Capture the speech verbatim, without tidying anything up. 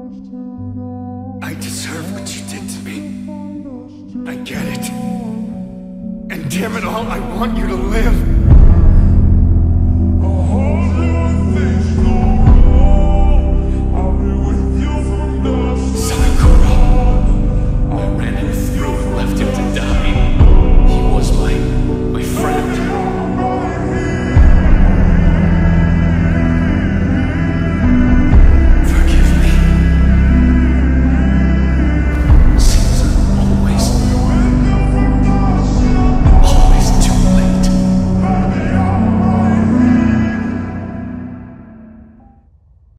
I deserve what you did to me. I get it. And damn it all, I want you to live.